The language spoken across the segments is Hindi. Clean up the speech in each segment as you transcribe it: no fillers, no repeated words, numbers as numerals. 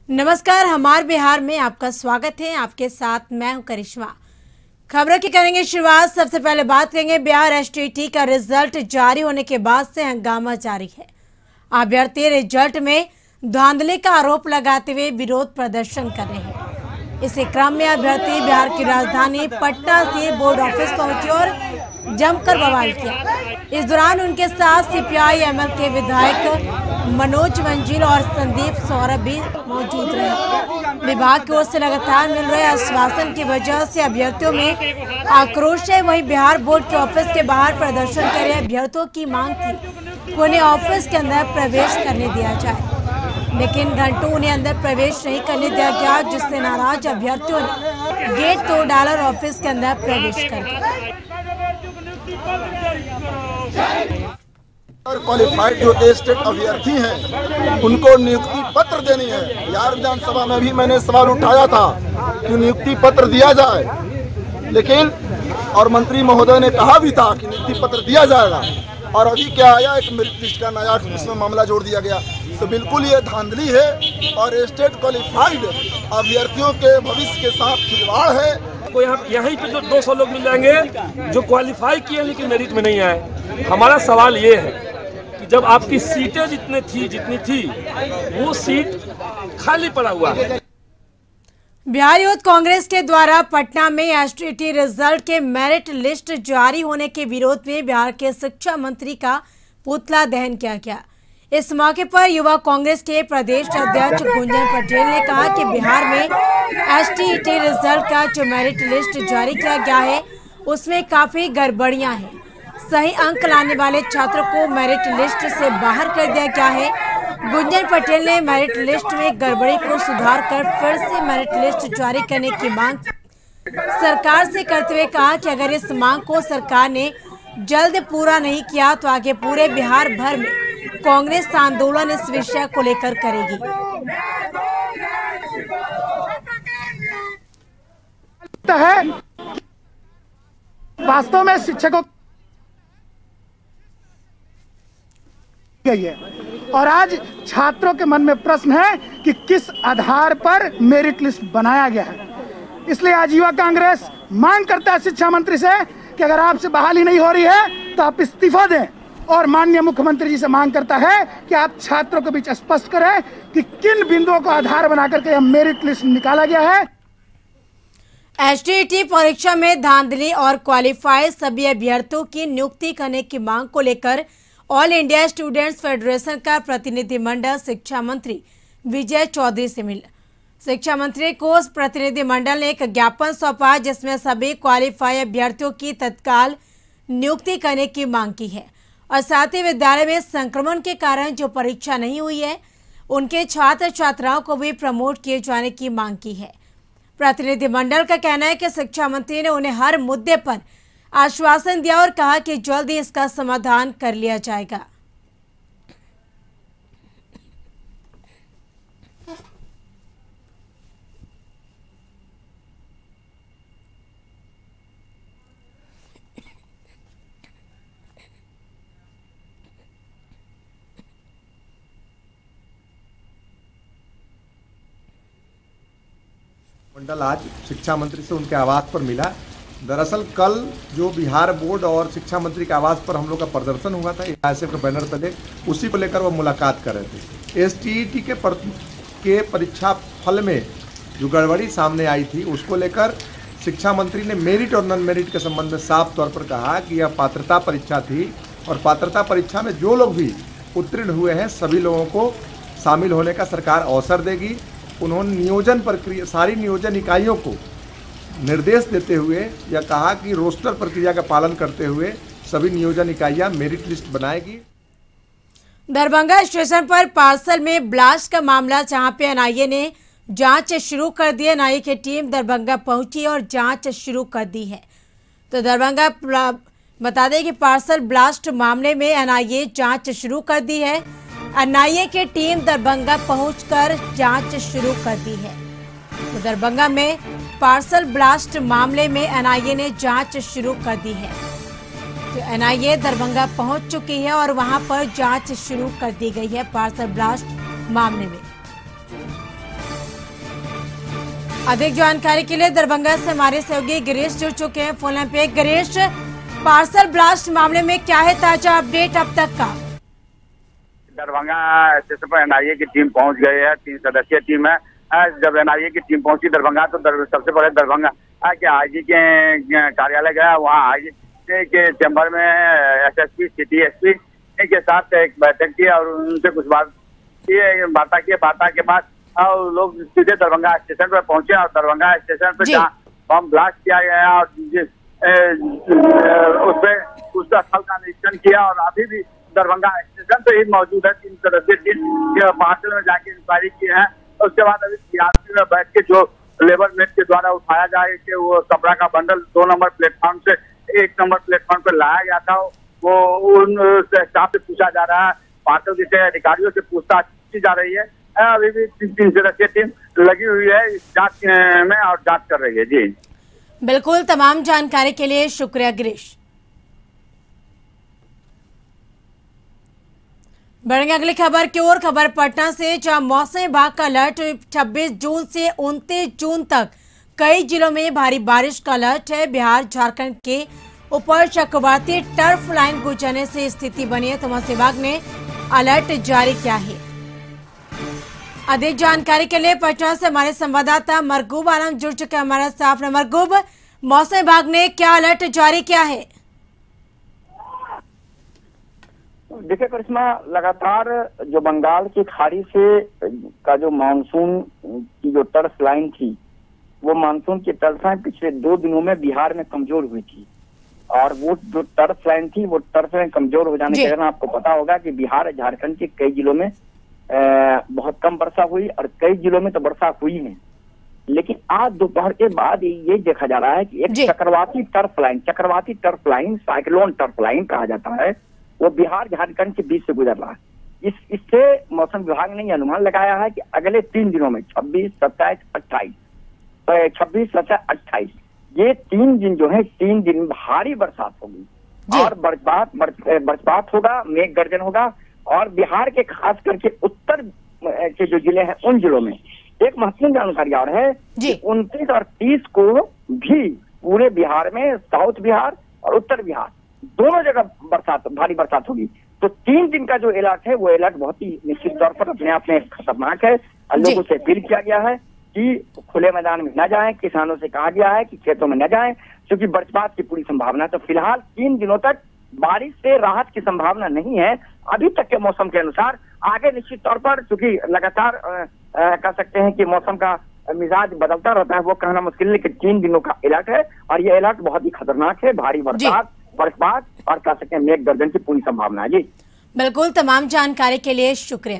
नमस्कार, हमारे बिहार में आपका स्वागत है। आपके साथ मैं हूं करिश्मा। खबरों की करेंगे शुरुआत। सबसे पहले बात करेंगे बिहार एसटीईटी का रिजल्ट जारी होने के बाद से हंगामा जारी है। अभ्यर्थी रिजल्ट में धांधली का आरोप लगाते हुए विरोध प्रदर्शन कर रहे हैं। इसी क्रम में अभ्यर्थी बिहार की राजधानी पटना से बोर्ड ऑफिस पहुंचे और जमकर बवाल किया। इस दौरान उनके साथ सीपीआई एमएल के विधायक मनोज मंजिल और संदीप सौरभ भी मौजूद रहे। विभाग की ओर से लगातार मिल रहे आश्वासन की वजह से अभ्यर्थियों में आक्रोश है। वहीं बिहार बोर्ड के ऑफिस के बाहर प्रदर्शन कर रहे अभ्यर्थियों की मांग थी कि उन्हें ऑफिस के अंदर प्रवेश करने दिया जाए, लेकिन घंटों उन्हें अंदर प्रवेश नहीं करने दिया गया, जिससे नाराज अभ्यर्थियों ने गेट तोड़ डाला और ऑफिस के अंदर प्रवेश कर गए। क्वालिफाइड जो स्टेट अभ्यर्थी हैं उनको नियुक्ति पत्र देनी है। बिहार विधानसभा में भी मैंने सवाल उठाया था कि नियुक्ति पत्र दिया जाए, लेकिन और मंत्री महोदय ने कहा भी था कि नियुक्ति पत्र दिया जाएगा। और अभी क्या आया, एक मेरिट लिस्ट का नया इसमें मामला जोड़ दिया गया। तो बिल्कुल ये धांधली है और स्टेट क्वालिफाइड अभ्यर्थियों के भविष्य के साथ खिलवाड़ है। को यहीं पे जो 200 लोग मिल जाएंगे जो क्वालिफाई किए लेकिन मेरिट में नहीं आए। हमारा सवाल ये है कि जब आपकी सीटें जितनी थी वो सीट खाली पड़ा हुआ है। बिहार यूथ कांग्रेस के द्वारा पटना में एसटीईटी रिजल्ट के मेरिट लिस्ट जारी होने के विरोध में बिहार के शिक्षा मंत्री का पुतला दहन किया गया। इस मौके पर युवा कांग्रेस के प्रदेश अध्यक्ष गुंजन पटेल ने कहा कि बिहार में एसटीईटी रिजल्ट का जो मेरिट लिस्ट जारी किया गया है उसमें काफी गड़बड़ियां हैं। सही अंक लाने वाले छात्रों को मेरिट लिस्ट से बाहर कर दिया गया है। गुंजन पटेल ने मेरिट लिस्ट में गड़बड़ी को सुधार कर फिर से मेरिट लिस्ट जारी करने की मांग सरकार से करते हुए कहा कि अगर इस मांग को सरकार ने जल्द पूरा नहीं किया तो आगे पूरे बिहार भर में कांग्रेस आंदोलन इस विषय को लेकर करेगी। वास्तव में शिक्षकों गई है और आज छात्रों के मन में प्रश्न है कि किस आधार पर मेरिट लिस्ट बनाया गया है। इसलिए आज युवा कांग्रेस मांग करता है शिक्षा मंत्री से कि अगर आपसे बहाली नहीं हो रही है तो आप इस्तीफा दें, और माननीय मुख्यमंत्री जी से मांग करता है कि आप छात्रों के बीच स्पष्ट करें कि किन बिंदुओं को आधार बनाकर के यह मेरिट लिस्ट निकाला गया है। एसटीईटी परीक्षा में धांधली और क्वालिफाई सभी अभ्यर्थियों की नियुक्ति करने की मांग को लेकर ऑल इंडिया स्टूडेंट्स फेडरेशन का प्रतिनिधिमंडल शिक्षा मंत्री विजय चौधरी से मिला। शिक्षा मंत्री को प्रतिनिधिमंडल ने एक ज्ञापन सौंपा जिसमें सभी क्वालिफाई अभ्यर्थियों की तत्काल नियुक्ति करने की मांग की है और साथ ही विद्यालय में संक्रमण के कारण जो परीक्षा नहीं हुई है उनके छात्र छात्राओं को भी प्रमोट किए जाने की मांग की है। प्रतिनिधिमंडल का कहना है कि शिक्षा मंत्री ने उन्हें हर मुद्दे पर आश्वासन दिया और कहा कि जल्द ही इसका समाधान कर लिया जाएगा। मंडल आज शिक्षा मंत्री से उनके आवास पर मिला। दरअसल कल जो बिहार बोर्ड और शिक्षा मंत्री के आवास पर हम लोग का प्रदर्शन हुआ था ISF के बैनर तले, उसी को लेकर वो मुलाकात कर रहे थे। एसटीईटी के परीक्षा फल में जो गड़बड़ी सामने आई थी उसको लेकर शिक्षा मंत्री ने मेरिट और नॉन मेरिट के संबंध में साफ तौर पर कहा कि यह पात्रता परीक्षा थी और पात्रता परीक्षा में जो लोग भी उत्तीर्ण हुए हैं सभी लोगों को शामिल होने का सरकार अवसर देगी। उन्होंने नियोजन प्रक्रिया सारी नियोजन इकाइयों को निर्देश देते हुए यह कहा कि रोस्टर प्रक्रिया का पालन करते हुए सभी नियोजन इकाइयां मेरिट लिस्ट बनाएगी। दरभंगा स्टेशन पर पार्सल में ब्लास्ट का मामला, जहां पे एनआईए ने जांच शुरू कर दी है। एनआईए की टीम दरभंगा पहुंची और जांच शुरू कर दी है। तो दरभंगा बता दें कि पार्सल ब्लास्ट मामले में एनआईए जांच शुरू कर दी है। एनआईए की टीम दरभंगा पहुंचकर जांच शुरू कर दी है। तो दरभंगा में पार्सल ब्लास्ट मामले में एनआईए ने जांच शुरू कर दी है। तो एनआईए दरभंगा पहुंच चुकी है और वहां पर जांच शुरू कर दी गई है पार्सल ब्लास्ट मामले में। अधिक जानकारी के लिए दरभंगा से हमारे सहयोगी गिरीश जुड़ चुके हैं फोन लाइन पे। गिरीश, पार्सल ब्लास्ट मामले में क्या है ताजा अपडेट अब तक का? दरभंगा स्टेशन पर एनआईए की टीम पहुंच गई है। 3 सदस्यीय टीम है। जब एनआईए की टीम पहुंची दरभंगा तो सबसे पहले दरभंगा के आईजी के कार्यालय गया। वहाँ आईजी के चैम्बर में एसएसपी सिटी एसपी के साथ एक बैठक की और उनसे कुछ वार्ता के बाद और लोग सीधे दरभंगा स्टेशन पर पहुंचे और दरभंगा स्टेशन पर जहाँ बम ब्लास्ट किया गया और उसका स्थल का निरीक्षण किया और अभी भी दरभंगा स्टेशन पे ही मौजूद है। 3 सदस्यीय टीम पार्सल में जाके इंक्वायरी की है। उसके बाद अभी सीआरपी में बैठ के जो लेबर नेट के द्वारा उठाया जाए कि वो कपड़ा का बंडल 2 नंबर प्लेटफॉर्म से 1 नंबर प्लेटफॉर्म पर लाया गया था, वो उन स्टाफ से पूछा जा रहा है। पार्सल के अधिकारियों से पूछताछ की जा रही है। अभी भी 3 सदस्यीय टीम लगी हुई है इस जांच में और जांच कर रही है। जी बिल्कुल, तमाम जानकारी के लिए शुक्रिया गिरीश। बढ़ेंगे अगली खबर की ओर। खबर पटना से, जहां मौसम विभाग का अलर्ट 26 जून से 29 जून तक कई जिलों में भारी बारिश का अलर्ट है। बिहार झारखंड के ऊपर चक्रवाती टर्फ लाइन गुजरने से स्थिति बनी है तो मौसम विभाग ने अलर्ट जारी किया है। अधिक जानकारी के लिए पटना से हमारे संवाददाता मरगूब आलम जुड़ चुके हैं हमारे साथ। मरगूब, मौसम विभाग ने क्या अलर्ट जारी किया है? देखिए करिश्मा, लगातार जो बंगाल की खाड़ी से का जो मानसून की जो टर्फ लाइन थी, वो मानसून की टर्फें पिछले 2 दिनों में बिहार में कमजोर हुई थी और वो जो टर्फ लाइन थी वो टर्फ लाइन कमजोर हो जाने के कारण आपको पता होगा कि बिहार झारखंड के कई जिलों में बहुत कम वर्षा हुई और कई जिलों में तो वर्षा हुई है। लेकिन आज दोपहर के बाद ये देखा जा रहा है कि एक चक्रवाती trough line cyclone trough line कहा जाता है, वो बिहार झारखंड के बीच से गुजर रहा है। इससे मौसम विभाग ने अनुमान लगाया है कि अगले 3 दिनों में 26, 27, 28 ये 3 दिन जो है 3 दिन भारी बरसात होगी और बरसात होगा, मेघ गर्जन होगा और बिहार के खास करके उत्तर के जो जिले हैं उन जिलों में एक महत्वपूर्ण जानकारी और है कि 29 और 30 को भी पूरे बिहार में साउथ बिहार और उत्तर बिहार दोनों जगह भारी बरसात होगी। तो 3 दिन का जो अलर्ट है वो अलर्ट बहुत ही निश्चित तौर पर अपने आप में खतरनाक है और लोगों से अपील किया गया है कि खुले मैदान में न जाएं। किसानों से कहा गया है कि खेतों में न जाएं क्योंकि बरसात की पूरी संभावना है। तो फिलहाल 3 दिनों तक बारिश से राहत की संभावना नहीं है अभी तक के मौसम के अनुसार। आगे निश्चित तौर पर चूंकि लगातार कह सकते हैं कि मौसम का मिजाज बदलता रहता है, वो कहना मुश्किल है, लेकिन 3 दिनों का अलर्ट है और ये अलर्ट बहुत ही खतरनाक है। भारी बरसात और कह सकते हैं मेघ गर्जन की पूरी संभावना है। जी बिल्कुल, तमाम जानकारी के लिए शुक्रिया।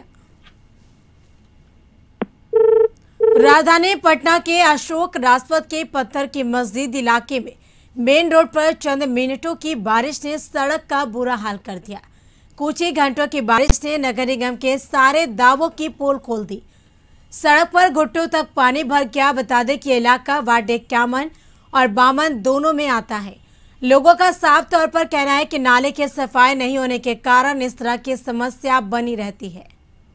राजधानी पटना के अशोक राजपथ के पत्थर की मस्जिद इलाके में मेन रोड पर चंद मिनटों की बारिश ने सड़क का बुरा हाल कर दिया। कुछ ही घंटों की बारिश ने नगर निगम के सारे दावों की पोल खोल दी। सड़क पर घुटनों तक पानी भर गया। बता दें कि इलाका वार्ड 51 और 52 दोनों में आता है। लोगों का साफ तौर पर कहना है कि नाले की सफाई नहीं होने के कारण इस तरह की समस्या बनी रहती है।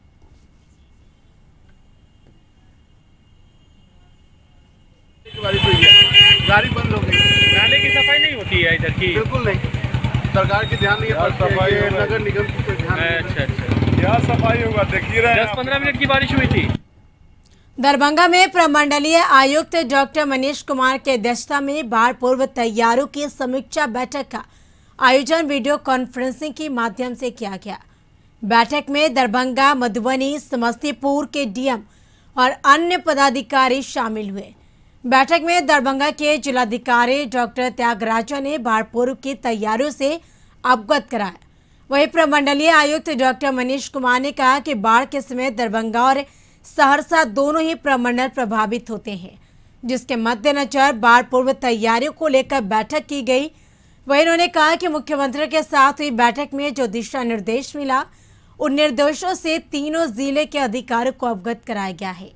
गाड़ी बंद हो गई, नाले की सफाई नहीं होती है इधर की, बिल्कुल नहीं। सरकार की ध्यान नहीं है, नगर निगम की ध्यान। अच्छा, क्या सफाई होगा देखिए। 10-15 मिनट की बारिश हुई थी। दरभंगा में प्रमंडलीय आयुक्त डॉक्टर मनीष कुमार के अध्यक्षता में बाढ़ पूर्व तैयारियों की समीक्षा बैठक का आयोजन वीडियो कॉन्फ्रेंसिंग के माध्यम से किया गया। बैठक में दरभंगा, मधुबनी, समस्तीपुर के डीएम और अन्य पदाधिकारी शामिल हुए। बैठक में दरभंगा के जिलाधिकारी डॉक्टर त्यागराजन ने बाढ़ पूर्व की तैयारियों से अवगत कराया। वहीं प्रमंडलीय आयुक्त डॉक्टर मनीष कुमार ने कहा कि बाढ़ के समय दरभंगा और सहरसा दोनों ही प्रमंडल प्रभावित होते हैं, जिसके मद्देनजर बाढ़ पूर्व तैयारियों को लेकर बैठक की गई। वहीं उन्होंने कहा कि मुख्यमंत्री के साथ हुई बैठक में जो दिशा निर्देश मिला उन निर्देशों से तीनों जिले के अधिकारियों को अवगत कराया गया है।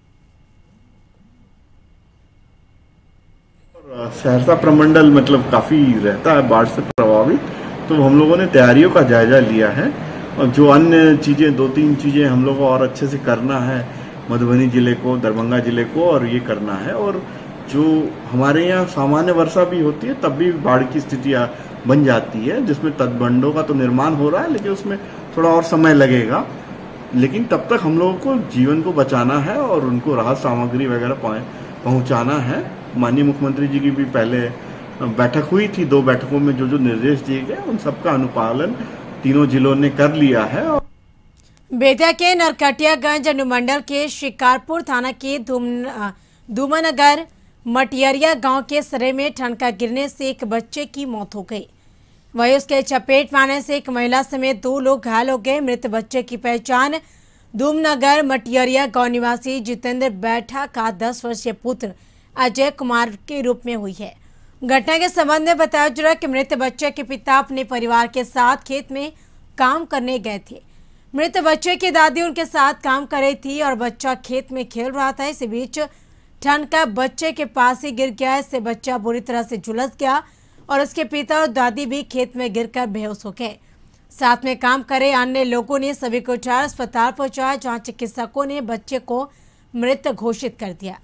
सहरसा प्रमंडल मतलब काफ़ी रहता है बाढ़ से प्रभावित, तो हम लोगों ने तैयारियों का जायजा लिया है और जो अन्य चीज़ें 2-3 चीज़ें हम लोगों को और अच्छे से करना है मधुबनी जिले को, दरभंगा जिले को, और ये करना है। और जो हमारे यहाँ सामान्य वर्षा भी होती है तब भी बाढ़ की स्थिति बन जाती है, जिसमें तटबंधों का तो निर्माण हो रहा है, लेकिन उसमें थोड़ा और समय लगेगा। लेकिन तब तक हम लोगों को जीवन को बचाना है और उनको राहत सामग्री वगैरह पहुंचाना है। माननीय मुख्यमंत्री जी की भी पहले बैठक हुई थी, 2 बैठकों में जो जो निर्देश दिए गए उन सबका अनुपालन तीनों जिलों ने कर लिया है। बेतिया के नरकटियागंज अनुमंडल के शिकारपुर थाना के धूमनगर मटियरिया गांव के सरे में ठनका गिरने से एक बच्चे की मौत हो गई। वहीं उसके चपेट में आने से एक महिला समेत 2 लोग घायल हो गए। मृत बच्चे की पहचान धूमनगर मटियरिया गांव निवासी जितेंद्र बैठा का 10 वर्षीय पुत्र अजय कुमार के रूप में हुई है। घटना के संबंध में बताया जा रहा है कि मृत बच्चे के पिता अपने परिवार के साथ खेत में काम करने गए थे। मृत बच्चे की दादी उनके साथ काम कर रही थी और बच्चा खेत में खेल रहा था। इसी बीच ठनका बच्चे के पास ही गिर गया। इससे बच्चा बुरी तरह से झुलस गया और उसके पिता और दादी भी खेत में गिरकर बेहोश हो गए। साथ में काम करे अन्य लोगों ने सभी को उठाकर अस्पताल पहुंचाया, जहां चिकित्सकों ने बच्चे को मृत घोषित कर दिया।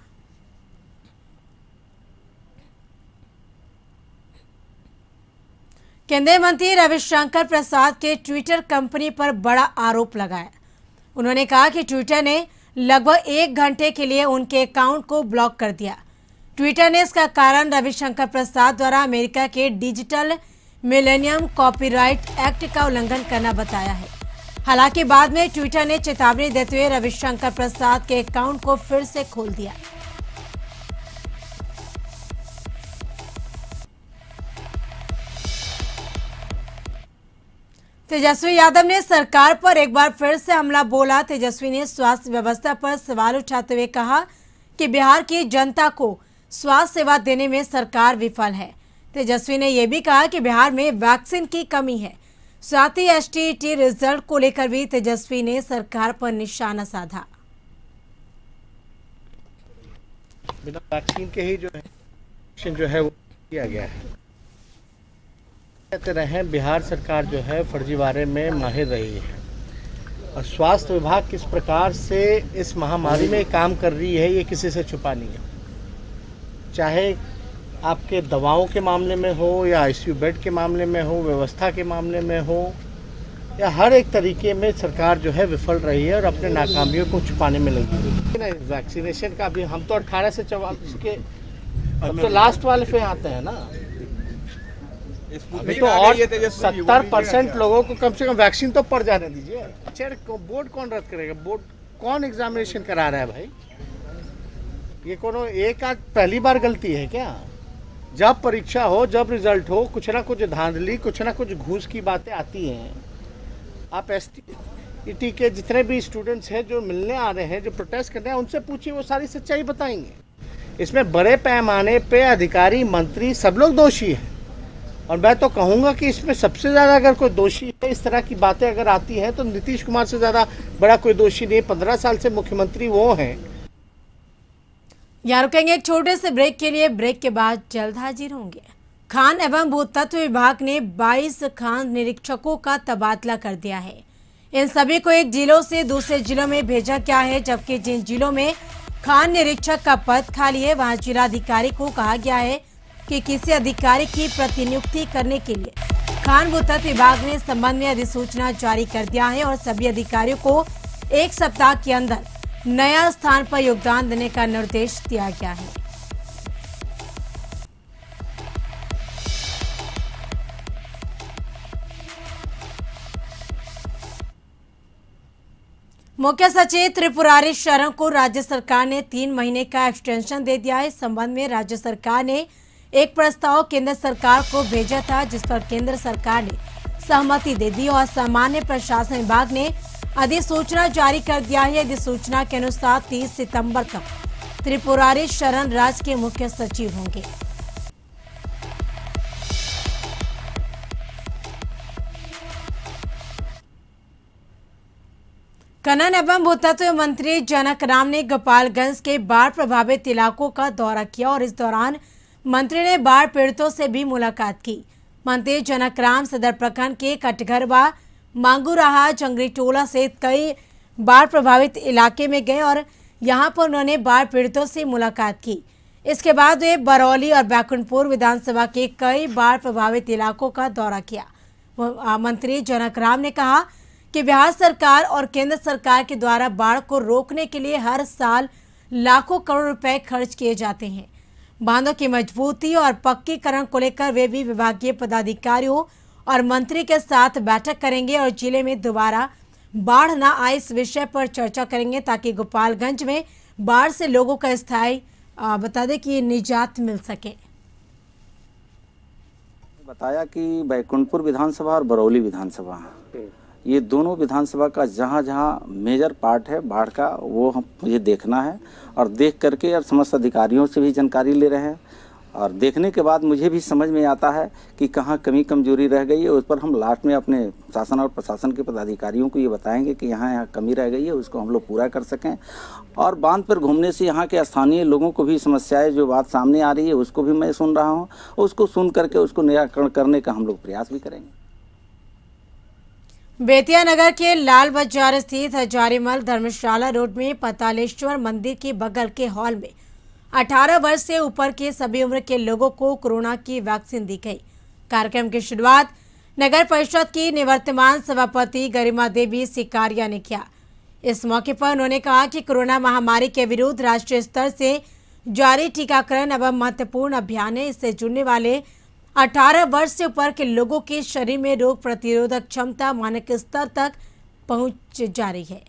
केंद्रीय मंत्री रविशंकर प्रसाद के ट्विटर कंपनी पर बड़ा आरोप लगाया। उन्होंने कहा कि ट्विटर ने लगभग 1 घंटे के लिए उनके अकाउंट को ब्लॉक कर दिया। ट्विटर ने इसका कारण रविशंकर प्रसाद द्वारा अमेरिका के डिजिटल मिलेनियम कॉपीराइट एक्ट का उल्लंघन करना बताया है। हालांकि बाद में ट्विटर ने चेतावनी देते हुए रविशंकर प्रसाद के अकाउंट को फिर से खोल दिया। तेजस्वी यादव ने सरकार पर एक बार फिर से हमला बोला। तेजस्वी ने स्वास्थ्य व्यवस्था पर सवाल उठाते हुए कहा कि बिहार की जनता को स्वास्थ्य सेवा देने में सरकार विफल है। तेजस्वी ने यह भी कहा कि बिहार में वैक्सीन की कमी है। साथ ही एसटीईटी रिजल्ट को लेकर भी तेजस्वी ने सरकार पर निशाना साधा। बिना वैक्सीन के ही जो है वो किया गया है। कहते रहे बिहार सरकार जो है फर्जीवाड़े में माहिर रही है और स्वास्थ्य विभाग किस प्रकार से इस महामारी में काम कर रही है ये किसी से छुपा नहीं है। चाहे आपके दवाओं के मामले में हो या आईसीयू बेड के मामले में हो, व्यवस्था के मामले में हो, या हर एक तरीके में सरकार जो है विफल रही है और अपने नाकामियों को छुपाने में लगी हुई है। वैक्सीनेशन का भी हम तो 18 से 44 के अब तो लास्ट वाले पे आते हैं ना। अभी तो और 70% लोगों को कम से कम वैक्सीन तो पड़ जाने दीजिए। अच्छा, बोर्ड कौन रद्द करेगा? बोर्ड कौन एग्जामिनेशन करा रहा है भाई? ये कोनो एक आध पहली बार गलती है क्या? जब परीक्षा हो, जब रिजल्ट हो, कुछ ना कुछ धांधली, कुछ ना कुछ घूस की बातें आती हैं। आप एसटीईटी के जितने भी स्टूडेंट्स हैं जो मिलने आ रहे हैं, जो प्रोटेस्ट करने हैं, उनसे पूछिए, वो सारी सच्चाई बताएंगे। इसमें बड़े पैमाने पे अधिकारी, मंत्री सब लोग दोषी हैं और मैं तो कहूँगा कि इसमें सबसे ज़्यादा अगर कोई दोषी है, इस तरह की बातें अगर आती हैं तो नीतीश कुमार से ज़्यादा बड़ा कोई दोषी नहीं। 15 साल से मुख्यमंत्री वो हैं। यहाँ रुकेंगे एक छोटे से ब्रेक के लिए। ब्रेक के बाद जल्द हाजिर होंगे। खान एवं भूतत्व विभाग ने 22 खान निरीक्षकों का तबादला कर दिया है। इन सभी को एक जिलों से दूसरे जिलों में भेजा गया है, जबकि जिन जिलों में खान निरीक्षक का पद खाली है वहां जिलाधिकारी को कहा गया है कि किसी अधिकारी की प्रतिनियुक्ति करने के लिए खान भूतत्व विभाग ने इस संबंध में अधिसूचना जारी कर दिया है और सभी अधिकारियों को 1 सप्ताह के अंदर नया स्थान पर योगदान देने का निर्देश दिया गया है। मुख्य सचिव त्रिपुरारी शरण को राज्य सरकार ने 3 महीने का एक्सटेंशन दे दिया है। इस संबंध में राज्य सरकार ने एक प्रस्ताव केंद्र सरकार को भेजा था, जिस पर केंद्र सरकार ने सहमति दे दी और सामान्य प्रशासन विभाग ने अधिसूचना जारी कर दिया है। अधिसूचना के अनुसार 30 सितंबर तक त्रिपुरारी शरण राज्य के मुख्य सचिव होंगे। खनन एवं भूतत्व मंत्री जनक राम ने गोपालगंज के बाढ़ प्रभावित इलाकों का दौरा किया और इस दौरान मंत्री ने बाढ़ पीड़ितों से भी मुलाकात की। मंत्री जनक राम सदर प्रखंड के कटघरवा, मांगूराहा, जंगरी टोला सहित कई बाढ़ प्रभावित इलाके में गए और यहाँ पर उन्होंने बाढ़ पीड़ितों से मुलाकात की। इसके बाद वे बरौली और बैकुंठपुर विधानसभा के कई बाढ़ प्रभावित इलाकों का दौरा किया। मंत्री जनक राम ने कहा कि बिहार सरकार और केंद्र सरकार के द्वारा बाढ़ को रोकने के लिए हर साल लाखों करोड़ रुपए खर्च किए जाते हैं। बांधों की मजबूती और पक्कीकरण को लेकर वे भी विभागीय पदाधिकारियों और मंत्री के साथ बैठक करेंगे और जिले में दोबारा बाढ़ न आए इस विषय पर चर्चा करेंगे, ताकि गोपालगंज में बाढ़ से लोगों का स्थायी बता दें कि निजात मिल सके। बताया कि बैकुंठपुर विधानसभा और बरौली विधानसभा, ये दोनों विधानसभा का जहाँ जहाँ मेजर पार्ट है बाढ़ का, वो हम मुझे देखना है और देख करके और समस्त अधिकारियों से भी जानकारी ले रहे हैं। और देखने के बाद मुझे भी समझ में आता है कि कहाँ कमी कमजोरी रह गई है। उस पर हम लास्ट में अपने शासन और प्रशासन के पदाधिकारियों को ये बताएंगे कि यहाँ कमी रह गई है, उसको हम लोग पूरा कर सकें। और बांध पर घूमने से यहाँ के स्थानीय लोगों को भी समस्याएं जो बात सामने आ रही है उसको भी मैं सुन रहा हूँ, उसको सुन करके उसको निराकरण करने का हम लोग प्रयास भी करेंगे। बेतिया नगर के लाल बाजार स्थित हजारीमल धर्मशाला रोड में पतालेश्वर मंदिर के बगल के हॉल में 18 वर्ष से ऊपर के सभी उम्र के लोगों को कोरोना की वैक्सीन दी गई। कार्यक्रम की शुरुआत नगर परिषद की निवर्तमान सभापति गरिमा देवी सिकारिया ने किया। इस मौके पर उन्होंने कहा कि कोरोना महामारी के विरुद्ध राष्ट्रीय स्तर से जारी टीकाकरण अब महत्वपूर्ण अभियान है। इससे जुड़ने वाले 18 वर्ष से ऊपर के लोगों के शरीर में रोग प्रतिरोधक क्षमता मानक स्तर तक पहुंच जा रही है।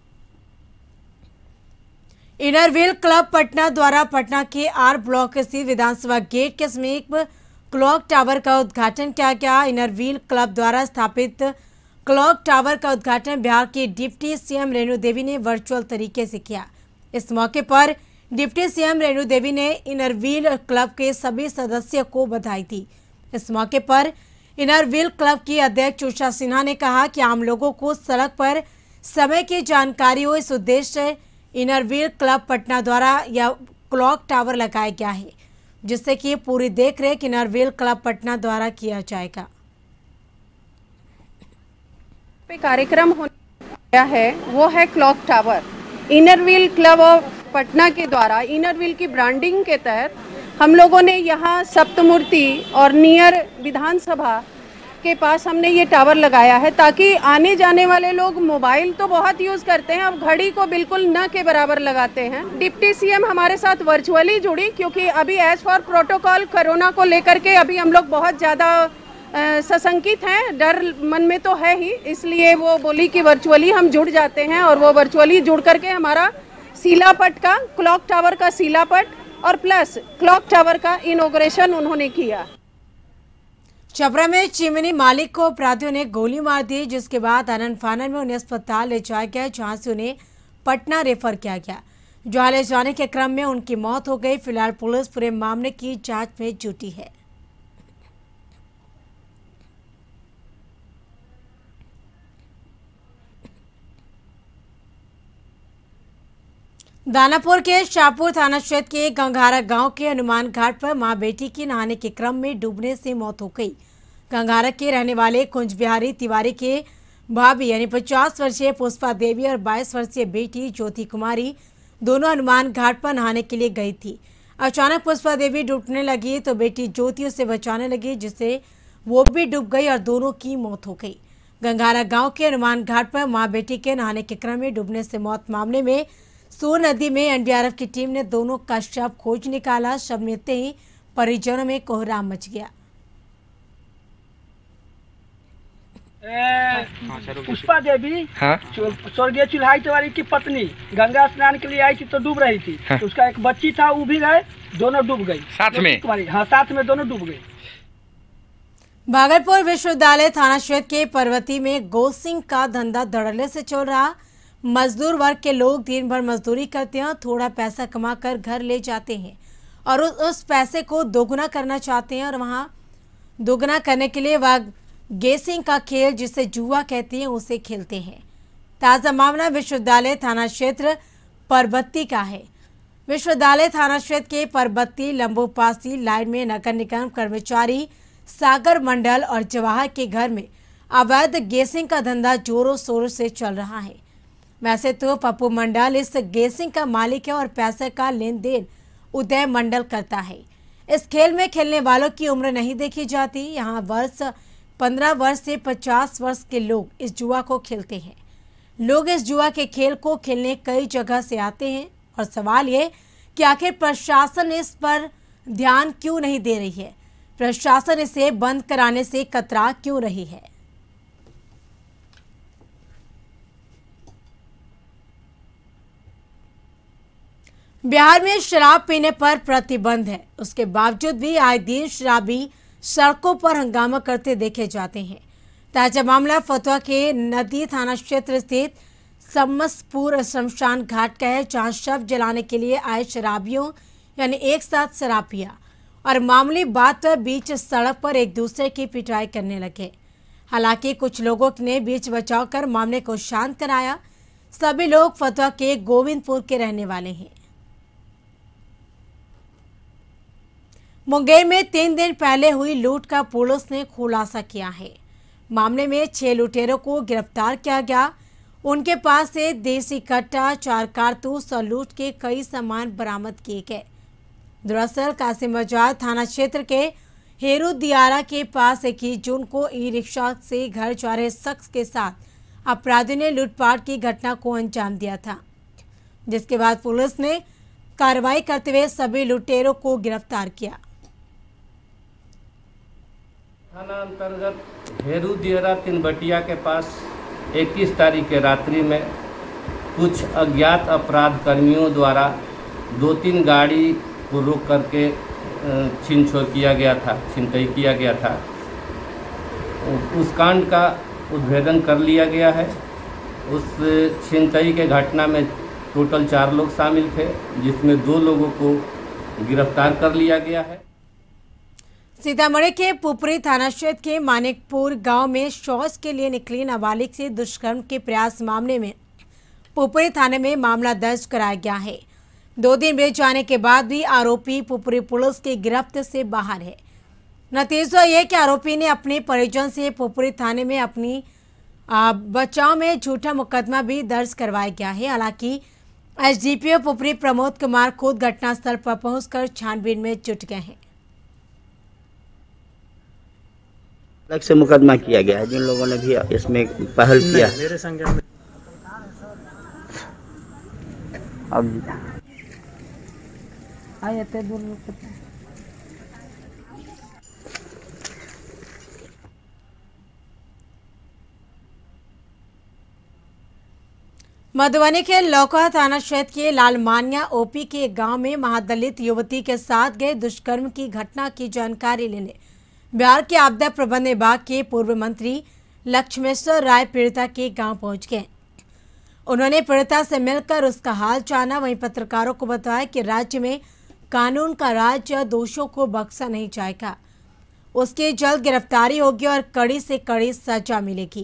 इनर व्हील क्लब पटना द्वारा पटना के आर ब्लॉक स्थित विधानसभा गेट के समीप क्लॉक टावर का उद्घाटन किया गया। इनर व्हील क्लब द्वारा स्थापित क्लॉक टावर का उद्घाटन बिहार की डिप्टी सीएम रेणु देवी ने वर्चुअल तरीके से किया। इस मौके पर डिप्टी सीएम रेणु देवी ने इनर व्हील क्लब के सभी सदस्यों को बधाई दी। इस मौके पर इनर व्हील क्लब की अध्यक्ष उषा सिन्हा ने कहा कि आम लोगों को सड़क पर समय की जानकारी हो, इस उद्देश्य से इनर व्हील क्लब पटना द्वारा यह क्लॉक टावर लगाया गया है, जिससे कि पूरी देखरेख इनर व्हील क्लब पटना द्वारा किया जाएगा। कार्यक्रम होने है वो है clock tower. Inner wheel club of Patna के द्वारा इनर व्हील की ब्रांडिंग के तहत हम लोगों ने यहाँ सप्तमूर्ति और नियर विधानसभा के पास हमने ये टावर लगाया है, ताकि आने जाने वाले लोग मोबाइल तो बहुत यूज़ करते हैं, अब घड़ी को बिल्कुल न के बराबर लगाते हैं। डिप्टी सीएम हमारे साथ वर्चुअली जुड़ी, क्योंकि अभी एज फॉर प्रोटोकॉल कोरोना को लेकर के अभी हम लोग बहुत ज़्यादा सशंकित हैं, डर मन में तो है ही, इसलिए वो बोली कि वर्चुअली हम जुड़ जाते हैं। और वो वर्चुअली जुड़ करके हमारा सीलापट का क्लॉक टावर का सीलापट और प्लस क्लॉक टावर का इनॉग्रेशन उन्होंने किया। छपरा में चिमनी मालिक को अपराधियों ने गोली मार दी, जिसके बाद आनन फानन में उन्हें अस्पताल ले जाया गया, जहां से उन्हें पटना रेफर किया गया। जहां ले जाने के क्रम में उनकी मौत हो गई। फिलहाल पुलिस पूरे मामले की जांच में जुटी है। दानापुर के शाहपुर थाना क्षेत्र के गंगारा गांव के हनुमान घाट पर मां बेटी की नहाने के क्रम में डूबने से मौत हो गई। गंगारा के रहने वाले कुंज बिहारी तिवारी के भाभी यानी 50 वर्षीय पुष्पा देवी और 22 वर्षीय बेटी ज्योति कुमारी दोनों हनुमान घाट पर नहाने के लिए गई थी। अचानक पुष्पा देवी डूबने लगी तो बेटी ज्योति उसे बचाने लगी, जिससे वो भी डूब गई और दोनों की मौत हो गई। गंगारा गाँव के हनुमान घाट पर माँ बेटी के नहाने के क्रम में डूबने से मौत मामले में सोन नदी में एनडीआरएफ की टीम ने दोनों का शव खोज निकाला। शव मिलते ही परिजनों में कोहराम मच गया। पुष्पा देवी स्वर्गीय चुल्हाई तिवारी की पत्नी गंगा स्नान के लिए आई थी तो डूब रही थी। तो उसका एक बच्ची था, वो भी गए, दोनों डूब गई साथ में। हाँ, साथ में दोनों डूब गई। भागलपुर विश्वविद्यालय थाना क्षेत्र के पर्वती में गोसिंग का धंधा धड़ल्ले से चल रहा। मजदूर वर्ग के लोग दिन भर मजदूरी करते हैं, थोड़ा पैसा कमाकर घर ले जाते हैं और उस पैसे को दोगुना करना चाहते हैं और वहां दोगुना करने के लिए वह गेसिंग का खेल, जिसे जुआ कहते हैं, उसे खेलते हैं। ताज़ा मामला विश्वविद्यालय थाना क्षेत्र परबत्ती का है। विश्वविद्यालय थाना क्षेत्र के परबत्ती लंबोपासी लाइन में नगर निगम कर्मचारी सागर मंडल और जवाहर के घर में अवैध गेसिंग का धंधा जोरों शोरों से चल रहा है। वैसे तो पप्पू मंडल इस गेसिंग का मालिक है और पैसे का लेन देन उदय मंडल करता है। इस खेल में खेलने वालों की उम्र नहीं देखी जाती। यहाँ 15 वर्ष से 50 वर्ष के लोग इस जुआ को खेलते हैं। लोग इस जुआ के खेल को खेलने कई जगह से आते हैं और सवाल ये कि आखिर प्रशासन इस पर ध्यान क्यों नहीं दे रही है, प्रशासन इसे बंद कराने से कतरा क्यों रही है। बिहार में शराब पीने पर प्रतिबंध है, उसके बावजूद भी आए दिन शराबी सड़कों पर हंगामा करते देखे जाते हैं। ताजा मामला फतुहा के नदी थाना क्षेत्र स्थित सम्मसपुर शमशान घाट का है, जहां शव जलाने के लिए आए शराबियों यानी एक साथ शराब पिया और मामूली बात पर बीच सड़क पर एक दूसरे की पिटाई करने लगे। हालांकि कुछ लोगों ने बीच बचाव कर मामले को शांत कराया। सभी लोग फतुहा के गोविंदपुर के रहने वाले हैं। मुंगेर में 3 दिन पहले हुई लूट का पुलिस ने खुलासा किया है। मामले में 6 लुटेरों को गिरफ्तार किया गया। उनके पास से देसी कट्टा, 4 कारतूस और लूट के कई सामान बरामद किए गए। दरअसल कासिम बाजार थाना क्षेत्र के हेरू दियारा के पास 21 जून को ई-रिक्शा से घर जा रहे शख्स के साथ अपराधियों ने लूटपाट की घटना को अंजाम दिया था, जिसके बाद पुलिस ने कार्रवाई करते हुए सभी लुटेरों को गिरफ्तार किया। थाना अंतर्गत हेरू दियारा तिनबटिया के पास 21 तारीख के रात्रि में कुछ अज्ञात अपराध कर्मियों द्वारा 2-3 गाड़ी को रोक करके छीन-छोड़ किया गया था, छिनतई किया गया था। उस कांड का उद्भेदन कर लिया गया है। उस छिनतई के घटना में टोटल 4 लोग शामिल थे, जिसमें 2 लोगों को गिरफ्तार कर लिया गया है। सीतामढ़ी के पुपरी थाना क्षेत्र के मानिकपुर गांव में शौच के लिए निकली नाबालिग से दुष्कर्म के प्रयास मामले में पुपरी थाने में मामला दर्ज कराया गया है। 2 दिन बीत जाने के बाद भी आरोपी पुपरी पुलिस की गिरफ्त से बाहर है। नतीजा यह कि आरोपी ने अपने परिजन से पुपरी थाने में अपनी बचाव में झूठा मुकदमा भी दर्ज करवाया गया है। हालांकि एसडीपीओ पुपरी प्रमोद कुमार खुद घटनास्थल पर पहुंचकर छानबीन में जुट गए हैं। अलग से मुकदमा किया गया है, जिन लोगों ने भी इसमें पहल किया मेरे संज्ञान में अब मधुबनी के लौका थाना क्षेत्र के लालमानिया ओपी के गांव में महादलित युवती के साथ गए दुष्कर्म की घटना की जानकारी लेने बिहार के आपदा प्रबंधन विभाग के पूर्व मंत्री लक्ष्मेश्वर राय पीड़िता के गांव पहुंच गए। उन्होंने पीड़िता से मिलकर उसका हाल जाना। वहीं पत्रकारों को बताया कि राज्य में कानून का राज, दोषियों को बख्शा नहीं जाएगा, उसकी जल्द गिरफ्तारी होगी और कड़ी से कड़ी सजा मिलेगी।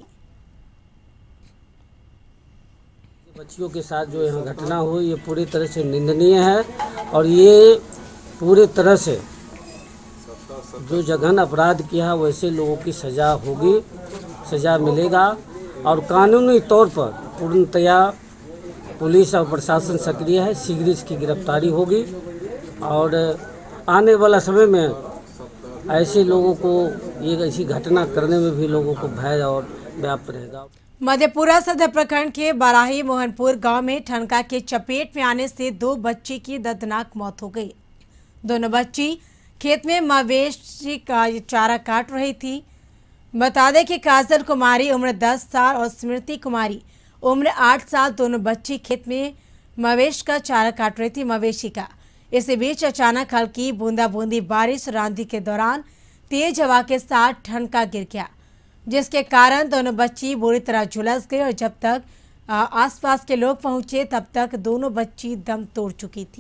बच्चियों के साथ जो यहाँ घटना हुई ये पूरी तरह से निंदनीय है और ये पूरी तरह से जो जघन्य अपराध किया है वैसे लोगों की सज़ा होगी, सज़ा मिलेगा और कानूनी तौर पर पूर्णतया पुलिस और प्रशासन सक्रिय है। शीघ्र इसकी गिरफ्तारी होगी और आने वाला समय में ऐसे लोगों को ये ऐसी घटना करने में भी लोगों को भय और व्याप्त रहेगा। मधेपुरा सदर प्रखंड के बाराही मोहनपुर गांव में ठनका के चपेट में आने से 2 बच्ची की दर्दनाक मौत हो गई। दोनों बच्ची खेत में मवेशी का चारा काट रही थी। बता दें कि काजल कुमारी उम्र 10 साल और स्मृति कुमारी उम्र 8 साल दोनों बच्ची खेत में मवेश का चारा काट रही थी मवेशी का। इसी बीच अचानक हल्की बूंदाबूंदी बारिश और आंधी के दौरान तेज हवा के साथ ठनका गिर गया, जिसके कारण दोनों बच्ची बुरी तरह झुलस गई और जब तक आसपास के लोग पहुंचे तब तक दोनों बच्ची दम तोड़ चुकी थी।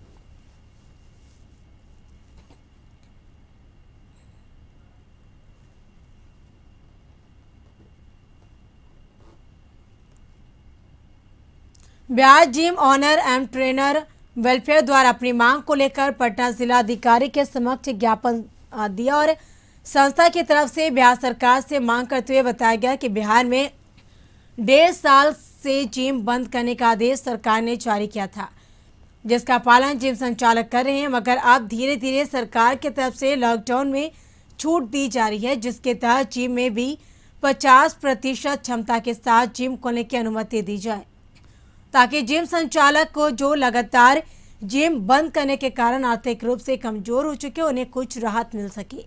Bihar gym owner and trainer welfare द्वारा अपनी मांग को लेकर पटना जिलाधिकारी के समक्ष ज्ञापन दिया और संस्था की तरफ से बिहार सरकार से मांग करते हुए बताया गया कि बिहार में 1.5 साल से जिम बंद करने का आदेश सरकार ने जारी किया था, जिसका पालन जिम संचालक कर रहे हैं। मगर अब धीरे धीरे सरकार की तरफ से लॉकडाउन में छूट दी जा रही है, जिसके तहत जिम में भी 50% क्षमता के साथ जिम खोलने की अनुमति दी जाए, ताकि जिम संचालक को जो लगातार जिम बंद करने के कारण आर्थिक रूप से कमजोर हो चुके उन्हें कुछ राहत मिल सके।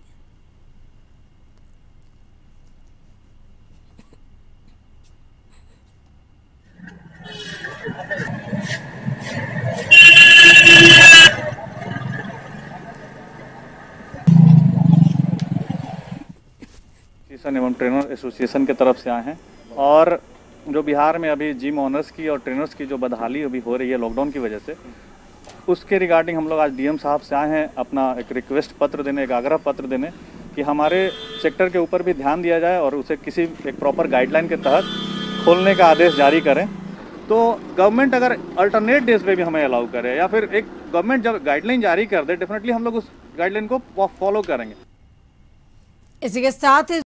एवं ट्रेनर एसोसिएशन के तरफ से आए हैं और जो बिहार में अभी जिम ओनर्स की और ट्रेनर्स की जो बदहाली अभी हो रही है लॉकडाउन की वजह से, उसके रिगार्डिंग हम लोग आज डीएम साहब से आए हैं अपना एक रिक्वेस्ट पत्र देने, एक आग्रह पत्र देने कि हमारे सेक्टर के ऊपर भी ध्यान दिया जाए और उसे किसी एक प्रॉपर गाइडलाइन के तहत खोलने का आदेश जारी करें। तो गवर्नमेंट अगर अल्टरनेट डेज पे भी हमें अलाउ करे या फिर एक गवर्नमेंट जब गाइडलाइन जारी कर दे, डेफिनेटली हम लोग उस गाइडलाइन को फॉलो करेंगे। इसी के साथ